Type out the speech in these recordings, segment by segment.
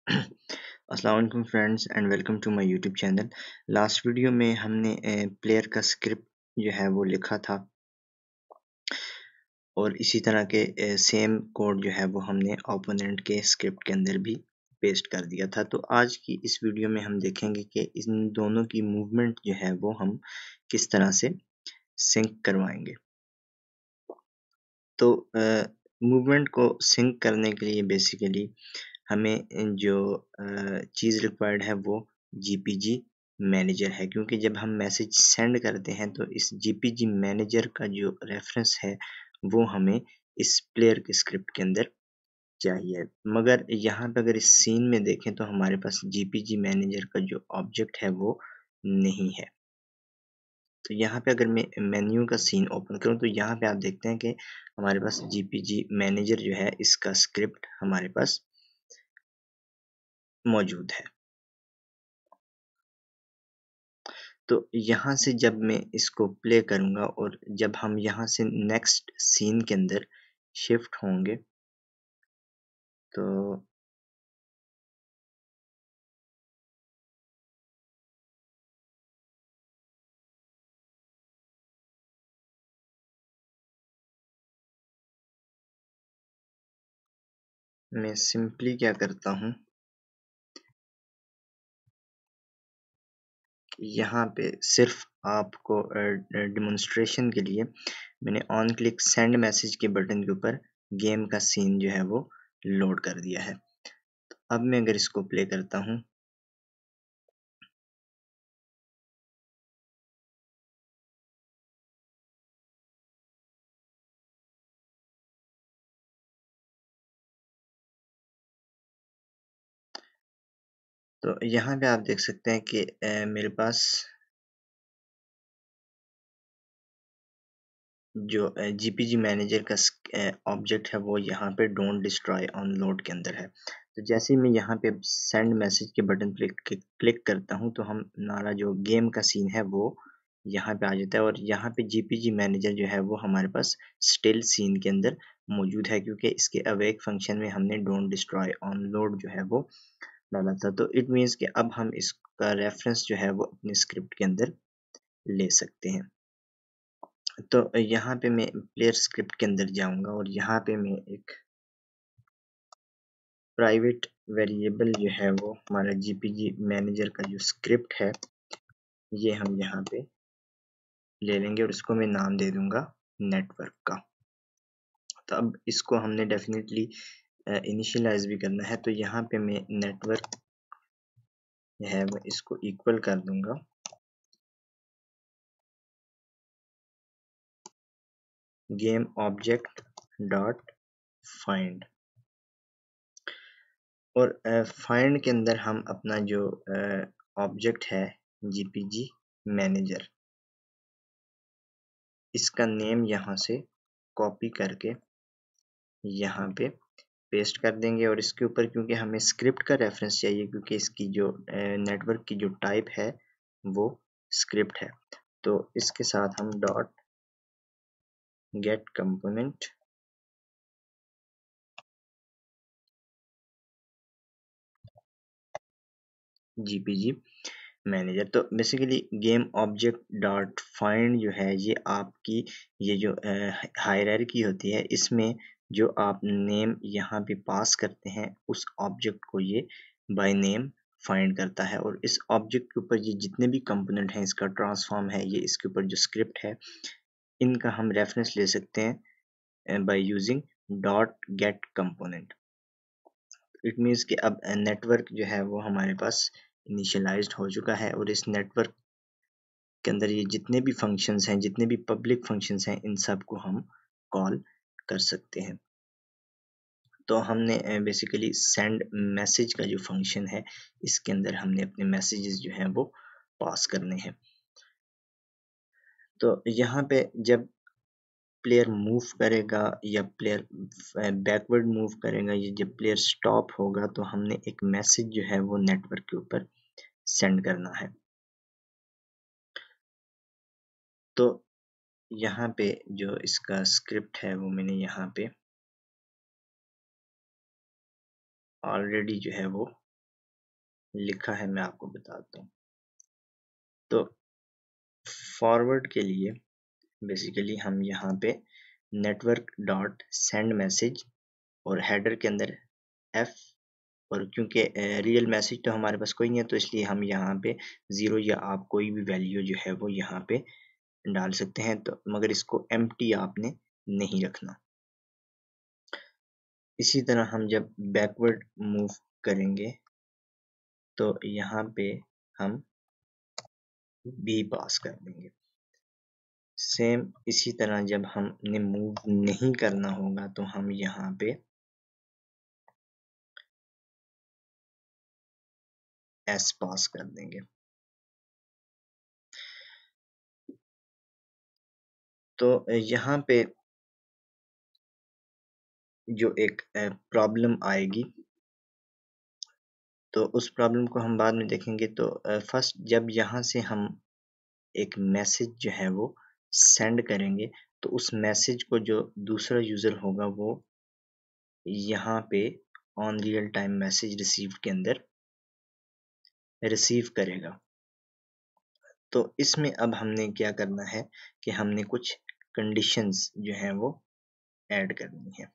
अस्सलाम वालेकुम friends and welcome to my YouTube channel. Last video में हमने प्लेयर का स्क्रिप्ट जो है वो लिखा था और इसी तरह के सेम कोड जो है वो हमने ओपोनेंट के स्क्रिप्ट के अंदर भी पेस्ट कर दिया था। तो आज की इस वीडियो में हम देखेंगे कि इन दोनों की मूवमेंट जो है वो हम किस तरह से सिंक करवाएंगे। तो मूवमेंट को सिंक करने के लिए बेसिकली हमें जो चीज़ रिक्वायर्ड है वो जीपीजी मैनेजर है, क्योंकि जब हम मैसेज सेंड करते हैं तो इस जीपीजी मैनेजर का जो रेफरेंस है वो हमें इस प्लेयर के स्क्रिप्ट के अंदर चाहिए। मगर यहाँ पे अगर इस सीन में देखें तो हमारे पास जीपीजी मैनेजर का जो ऑब्जेक्ट है वो नहीं है। तो यहाँ पे अगर मैं मेन्यू का सीन ओपन करूँ तो यहाँ पे आप देखते हैं कि हमारे पास जीपीजी मैनेजर जो है इसका स्क्रिप्ट हमारे पास मौजूद है। तो यहाँ से जब मैं इसको प्ले करूँगा और जब हम यहाँ से नेक्स्ट सीन के अंदर शिफ्ट होंगे तो मैं सिंपली क्या करता हूँ, यहाँ पे सिर्फ आपको डिमॉन्स्ट्रेशन के लिए मैंने ऑन क्लिक सेंड मैसेज के बटन के ऊपर गेम का सीन जो है वो लोड कर दिया है। तो अब मैं अगर इसको प्ले करता हूँ तो यहाँ पे आप देख सकते हैं कि मेरे पास जो जीपीजी मैनेजर का ऑब्जेक्ट है वो यहाँ पे डोंट डिस्ट्रॉय ऑन लोड के अंदर है। तो जैसे ही मैं यहाँ पे सेंड मैसेज के बटन पे क्लिक करता हूँ तो हमारा जो गेम का सीन है वो यहाँ पे आ जाता है और यहाँ पे जीपीजी मैनेजर जो है वो हमारे पास स्टिल सीन के अंदर मौजूद है, क्योंकि इसके अवेक फंक्शन में हमने डोंट डिस्ट्रॉय ऑन लोड जो है वो डाला था। तो इट मीन्स कि अब हम इसका रेफरेंस जो है वो अपने स्क्रिप्ट के अंदर ले सकते हैं। तो यहाँ पे मैं प्लेयर स्क्रिप्ट के अंदर जाऊंगा और यहाँ पे मैं एक प्राइवेट वेरिएबल जो है वो हमारा जीपीजी मैनेजर का जो स्क्रिप्ट है ये हम यहाँ पे ले लेंगे और इसको मैं नाम दे दूंगा नेटवर्क का। तो अब इसको हमने डेफिनेटली इनिशियलाइज भी करना है, तो यहाँ पे मैं नेटवर्क है वो इसको इक्वल कर दूंगा गेम ऑब्जेक्ट डॉट फाइंड और फाइंड के अंदर हम अपना जो ऑब्जेक्ट है जीपीजी मैनेजर इसका नेम यहाँ से कॉपी करके यहाँ पे पेस्ट कर देंगे और इसके ऊपर क्योंकि हमें स्क्रिप्ट का रेफरेंस चाहिए, क्योंकि इसकी जो नेटवर्क की जो टाइप है वो स्क्रिप्ट है, तो इसके साथ हम dot get component GPG manager. तो basically game object dot find जो है ये आपकी ये जो हायरार्की होती है इसमें जो आप नेम यहाँ पे पास करते हैं उस ऑब्जेक्ट को ये बाय नेम फाइंड करता है और इस ऑब्जेक्ट के ऊपर ये जितने भी कंपोनेंट हैं इसका ट्रांसफॉर्म है, ये इसके ऊपर जो स्क्रिप्ट है इनका हम रेफरेंस ले सकते हैं by using dot get component. It means कि अब नेटवर्क जो है वो हमारे पास इनिशियलाइज्ड हो चुका है और इस नेटवर्क के अंदर ये जितने भी फंक्शंस हैं, जितने भी पब्लिक फंक्शंस हैं, इन सब को हम कॉल कर सकते हैं। तो हमने बेसिकली सेंड मैसेज का जो फंक्शन है इसके अंदर हमने अपने मैसेजेस जो हैं वो पास करने हैं। तो यहाँ पे जब प्लेयर मूव करेगा या प्लेयर बैकवर्ड मूव करेगा या जब प्लेयर स्टॉप होगा तो हमने एक मैसेज जो है वो नेटवर्क के ऊपर सेंड करना है। तो यहाँ पे जो इसका स्क्रिप्ट है वो मैंने यहाँ पे ऑलरेडी जो है वो लिखा है मैं आपको बताता हूँ। तो फॉरवर्ड के लिए बेसिकली हम यहाँ पे नेटवर्क डॉट सेंड मैसेज और हेडर के अंदर एफ, और क्योंकि रियल मैसेज तो हमारे पास कोई नहीं है तो इसलिए हम यहाँ पे 0 या आप कोई भी वैल्यू जो है वो यहाँ पे डाल सकते हैं, तो मगर इसको एम्प्टी आपने नहीं रखना। इसी तरह हम जब बैकवर्ड मूव करेंगे तो यहाँ पे हम बी पास कर देंगे। सेम इसी तरह जब हमने मूव नहीं करना होगा तो हम यहाँ पे एस पास कर देंगे। तो यहाँ पे जो एक प्रॉब्लम आएगी तो उस प्रॉब्लम को हम बाद में देखेंगे। तो फर्स्ट जब यहाँ से हम एक मैसेज जो है वो सेंड करेंगे तो उस मैसेज को जो दूसरा यूजर होगा वो यहाँ पे on real time message receive के अंदर रिसीव करेगा। तो इसमें अब हमने क्या करना है कि हमने कुछ कंडीशंस जो हैं वो ऐड करनी है।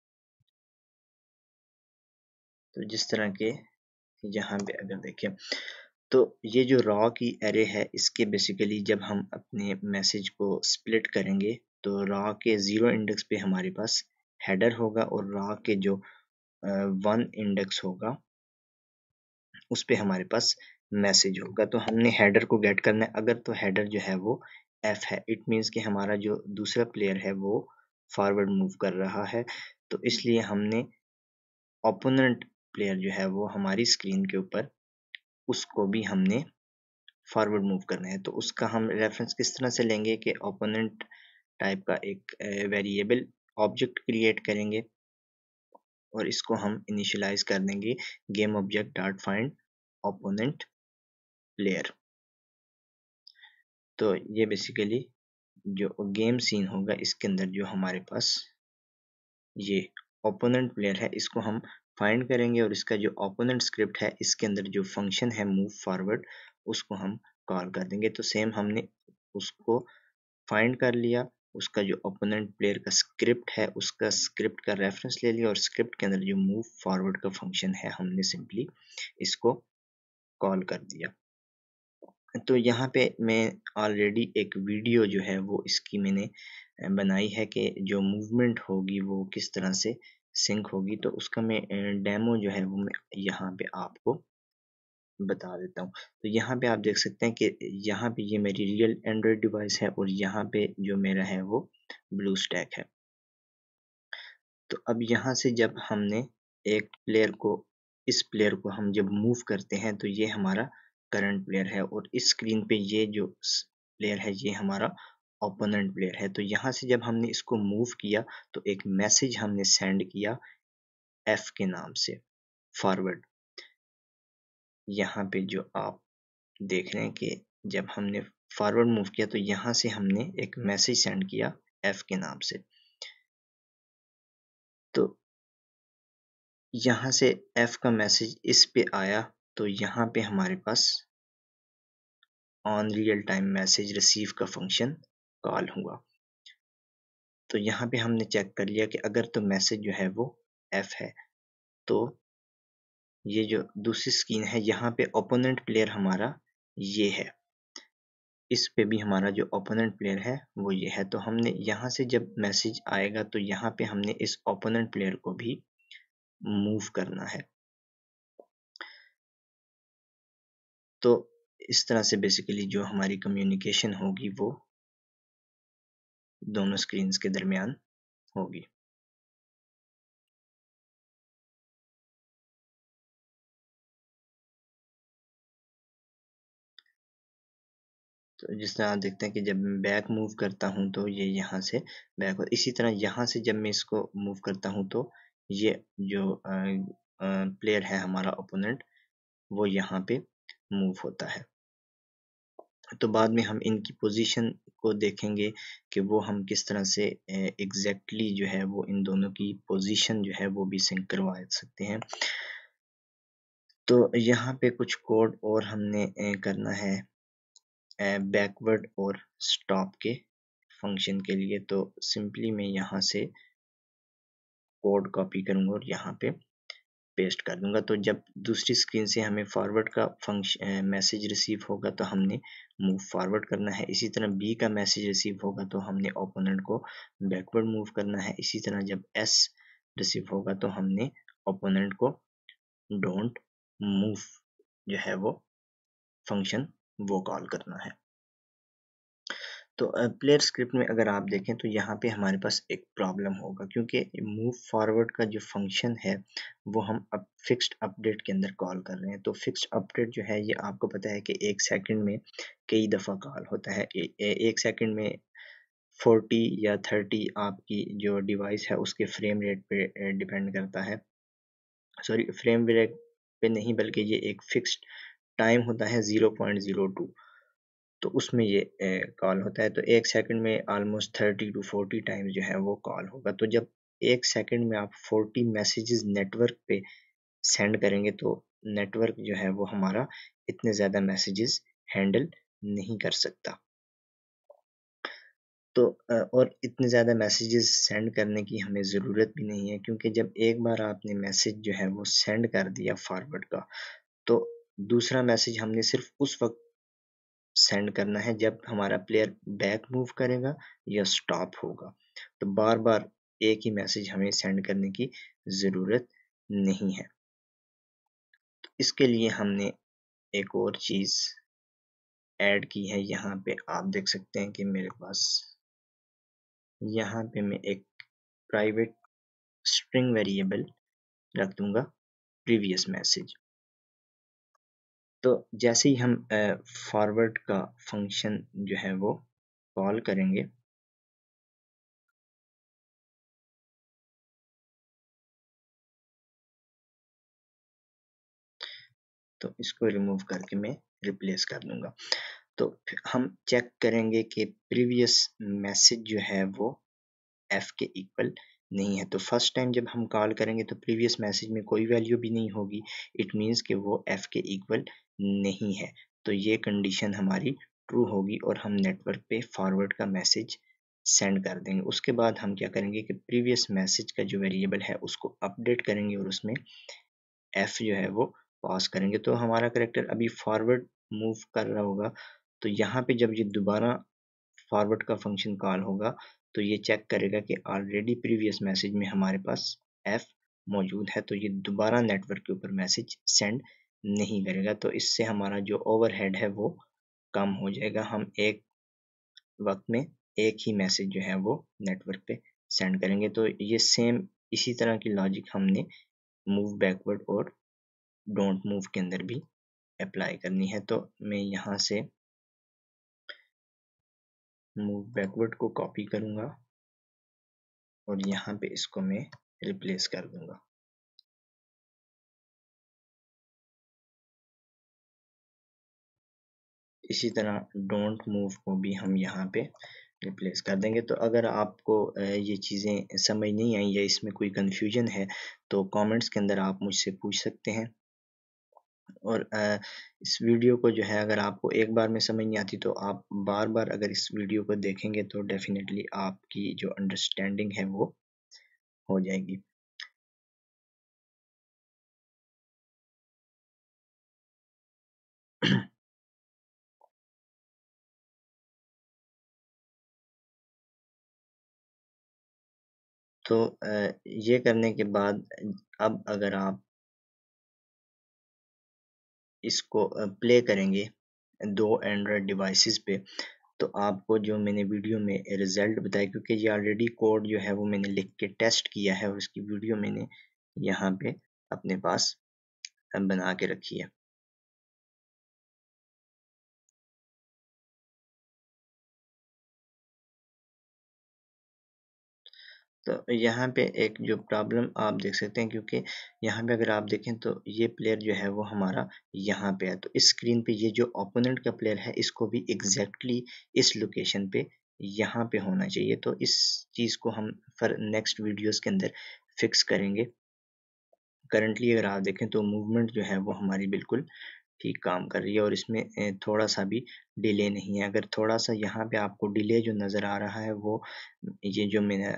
तो जिस तरह के यहाँ पे अगर देखें तो ये जो रॉ की एरे है इसके बेसिकली जब हम अपने मैसेज को स्प्लिट करेंगे तो रॉ के 0 इंडेक्स पे हमारे पास हेडर होगा और रॉ के जो 1 इंडेक्स होगा उस पे हमारे पास मैसेज होगा। तो हमने हेडर को गेट करना है। अगर तो हेडर जो है वो एफ है, इट मीन्स कि हमारा जो दूसरा प्लेयर है वो फॉरवर्ड मूव कर रहा है, तो इसलिए हमने ओपोनेंट प्लेयर जो है वो हमारी स्क्रीन के ऊपर उसको भी हमने फॉरवर्ड मूव करना है। तो उसका हम रेफरेंस किस तरह से लेंगे कि ओपोनेंट टाइप का एक वेरिएबल ऑब्जेक्ट क्रिएट करेंगे और इसको हम इनिशियलाइज कर देंगे game object dot find opponent player. तो ये बेसिकली जो गेम सीन होगा इसके अंदर जो हमारे पास ये ओपोनेंट प्लेयर है इसको हम फाइंड करेंगे और इसका जो ओपोनेंट स्क्रिप्ट है इसके अंदर जो फंक्शन है मूव फॉरवर्ड उसको हम कॉल कर देंगे। तो सेम हमने उसको फाइंड कर लिया, उसका जो ओपोनेंट प्लेयर का स्क्रिप्ट है उसका स्क्रिप्ट का रेफरेंस ले लिया और स्क्रिप्ट के अंदर जो मूव फॉरवर्ड का फंक्शन है हमने सिंपली इसको कॉल कर दिया। तो यहाँ पे मैं ऑलरेडी एक वीडियो जो है वो इसकी मैंने बनाई है कि जो मूवमेंट होगी वो किस तरह से सिंक होगी, तो उसका मैं डेमो जो है वो मैं यहाँ पे आपको बता देता हूँ। तो यहाँ पे आप देख सकते हैं कि यहाँ पे ये मेरी रियल एंड्रॉयड डिवाइस है और यहाँ पे जो मेरा है वो ब्लू स्टैक है। तो अब यहाँ से जब हमने एक प्लेयर को इस प्लेयर को हम जब मूव करते हैं तो ये हमारा करंट प्लेयर है और इस स्क्रीन पे ये जो प्लेयर है ये हमारा ओपोनेंट प्लेयर है। तो यहाँ से जब हमने इसको मूव किया तो एक मैसेज हमने सेंड किया एफ के नाम से फॉरवर्ड। यहाँ पे जो आप देख रहे हैं कि जब हमने फॉरवर्ड मूव किया तो यहाँ से हमने एक मैसेज सेंड किया एफ के नाम से। तो यहाँ से एफ का मैसेज इस पे आया तो यहाँ पे हमारे पास on real time message receive का फंक्शन कॉल हुआ। तो यहाँ पे हमने चेक कर लिया कि अगर तो मैसेज जो है वो एफ है तो ये जो दूसरी स्क्रीन है यहाँ पे ओपोनेंट प्लेयर हमारा ये है, इस पे भी हमारा जो ओपोनेंट प्लेयर है वो ये है। तो हमने यहाँ से जब मैसेज आएगा तो यहाँ पे हमने इस ओपोनेंट प्लेयर को भी मूव करना है। तो इस तरह से बेसिकली जो हमारी कम्युनिकेशन होगी वो दोनों स्क्रीन्स के दरमियान होगी। तो जिस तरह आप देखते हैं कि जब मैं बैक मूव करता हूं तो ये यहाँ से बैक, और इसी तरह यहाँ से जब मैं इसको मूव करता हूं तो ये जो प्लेयर है हमारा ओपोनेंट वो यहाँ पे मूव होता है। तो बाद में हम इनकी पोजीशन को देखेंगे कि वो हम किस तरह से एग्जैक्टली जो है वो इन दोनों की पोजीशन जो है वो भी सिंक करवा सकते हैं। तो यहाँ पे कुछ कोड और हमने करना है बैकवर्ड और स्टॉप के फंक्शन के लिए। तो सिंपली मैं यहाँ से कोड कॉपी करूँगा और यहाँ पे पेस्ट कर दूंगा। तो जब दूसरी स्क्रीन से हमें फॉरवर्ड का फंक्शन मैसेज रिसीव होगा तो हमने मूव फॉरवर्ड करना है। इसी तरह बी का मैसेज रिसीव होगा तो हमने ओपोनेंट को बैकवर्ड मूव करना है। इसी तरह जब एस रिसीव होगा तो हमने ओपोनेंट को डोंट मूव जो है वो फंक्शन वो कॉल करना है। तो प्लेयर स्क्रिप्ट में अगर आप देखें तो यहाँ पे हमारे पास एक प्रॉब्लम होगा, क्योंकि मूव फॉरवर्ड का जो फंक्शन है वो हम अब फिक्स्ड अपडेट के अंदर कॉल कर रहे हैं। तो फिक्स्ड अपडेट जो है ये आपको पता है कि 1 सेकंड में कई दफ़ा कॉल होता है। 1 सेकंड में 40 या 30 आपकी जो डिवाइस है उसके फ्रेम रेट पे डिपेंड करता है। सॉरी, फ्रेम रेट पे नहीं, बल्कि ये एक फिक्स्ड टाइम होता है 0.02, तो उसमें ये कॉल होता है। तो 1 सेकंड में ऑलमोस्ट 30 टू 40 टाइम्स जो है वो कॉल होगा। तो जब 1 सेकंड में आप 40 मैसेजेस नेटवर्क पे सेंड करेंगे तो नेटवर्क जो है वो हमारा इतने ज़्यादा मैसेजेस हैंडल नहीं कर सकता। तो और इतने ज़्यादा मैसेजेस सेंड करने की हमें ज़रूरत भी नहीं है, क्योंकि जब एक बार आपने मैसेज जो है वो सेंड कर दिया फॉरवर्ड का, तो दूसरा मैसेज हमने सिर्फ उस वक्त सेंड करना है जब हमारा प्लेयर बैक मूव करेगा या स्टॉप होगा। तो बार बार एक ही मैसेज हमें सेंड करने की ज़रूरत नहीं है। तो इसके लिए हमने एक और चीज़ ऐड की है। यहाँ पे आप देख सकते हैं कि मेरे पास यहाँ पे मैं एक प्राइवेट स्ट्रिंग वेरिएबल रख दूंगा प्रीवियस मैसेज। तो जैसे ही हम फॉरवर्ड का फंक्शन जो है वो कॉल करेंगे तो इसको रिमूव करके मैं रिप्लेस कर दूंगा। तो हम चेक करेंगे कि प्रीवियस मैसेज जो है वो एफ के इक्वल नहीं है। तो फर्स्ट टाइम जब हम कॉल करेंगे तो प्रीवियस मैसेज में कोई वैल्यू भी नहीं होगी, इट मीन्स कि वो एफ के इक्वल नहीं है। तो ये कंडीशन हमारी ट्रू होगी और हम नेटवर्क पे फॉरवर्ड का मैसेज सेंड कर देंगे। उसके बाद हम क्या करेंगे कि प्रीवियस मैसेज का जो वेरिएबल है उसको अपडेट करेंगे और उसमें एफ जो है वो पास करेंगे। तो हमारा करेक्टर अभी फॉरवर्ड मूव कर रहा होगा, तो यहाँ पे जब ये दोबारा फॉरवर्ड का फंक्शन कॉल होगा तो ये चेक करेगा कि ऑलरेडी प्रीवियस मैसेज में हमारे पास एफ मौजूद है, तो ये दोबारा नेटवर्क के ऊपर मैसेज सेंड नहीं करेगा। तो इससे हमारा जो ओवरहेड है वो कम हो जाएगा। हम एक वक्त में एक ही मैसेज जो है वो नेटवर्क पे सेंड करेंगे। तो ये सेम इसी तरह की लॉजिक हमने मूव बैकवर्ड और डोंट मूव के अंदर भी अप्लाई करनी है। तो मैं यहाँ से मूव बैकवर्ड को कॉपी करूँगा और यहाँ पे इसको मैं रिप्लेस कर दूंगा। इसी तरह डोंट मूव को भी हम यहाँ पे रिप्लेस कर देंगे। तो अगर आपको ये चीज़ें समझ नहीं आई या इसमें कोई कंफ्यूजन है तो कमेंट्स के अंदर आप मुझसे पूछ सकते हैं। और इस वीडियो को जो है अगर आपको एक बार में समझ नहीं आती तो आप बार बार अगर इस वीडियो को देखेंगे तो डेफिनेटली आपकी जो अंडरस्टैंडिंग है वो हो जाएगी। तो ये करने के बाद अब अगर आप इसको प्ले करेंगे दो एंड्रॉयड डिवाइसेस पे तो आपको जो मैंने वीडियो में रिजल्ट बताया, क्योंकि ये ऑलरेडी कोड जो है वो मैंने लिख के टेस्ट किया है और उसकी वीडियो मैंने यहाँ पे अपने पास बना के रखी है। तो यहाँ पे एक जो प्रॉब्लम आप देख सकते हैं, क्योंकि यहाँ पे अगर आप देखें तो ये प्लेयर जो है वो हमारा यहाँ पे है। तो इस स्क्रीन पे ये जो ओपोनेंट का प्लेयर है इसको भी एग्जैक्टली इस लोकेशन पे यहाँ पे होना चाहिए। तो इस चीज़ को हम फिर नेक्स्ट वीडियोस के अंदर फिक्स करेंगे करंटली अगर आप देखें तो मूवमेंट जो है वो हमारी बिल्कुल ठीक काम कर रही है और इसमें थोड़ा-सा भी डिले नहीं है। अगर थोड़ा-सा यहाँ पे आपको डिले जो नज़र आ रहा है वो ये जो मेरा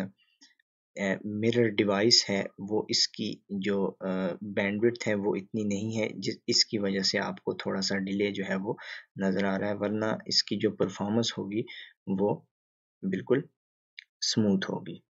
मिरर डिवाइस है वो इसकी जो बैंडविड्थ है वो इतनी नहीं है इसकी वजह से आपको थोड़ा-सा डिले जो है वो नज़र आ रहा है, वरना इसकी जो परफ़ॉर्मेंस होगी वो बिल्कुल स्मूथ होगी।